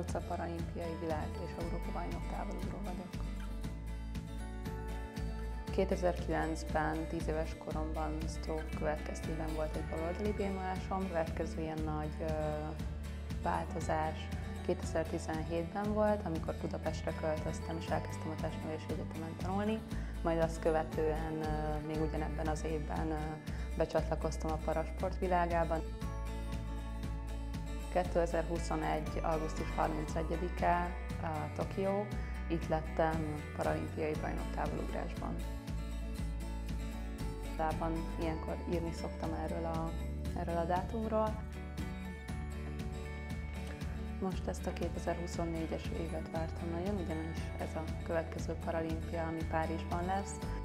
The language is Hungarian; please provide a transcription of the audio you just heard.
Luca paralimpiai világ és Európa-bajnok távolugró vagyok. 2009-ben, 10 éves koromban stroke következtében volt egy baloldali bénulásom. Következő ilyen nagy változás 2017-ben volt, amikor Budapestre költöztem és elkezdtem a Testnevelési Egyetemen tanulni, majd azt követően még ugyanebben az évben becsatlakoztam a parasport világában. 2021. augusztus 31-e Tokió, itt lettem paralimpiai bajnok távolugrásban. Ilyenkor írni szoktam erről a dátumról. Most ezt a 2024-es évet vártam nagyon, ugyanis ez a következő paralimpia, ami Párizsban lesz.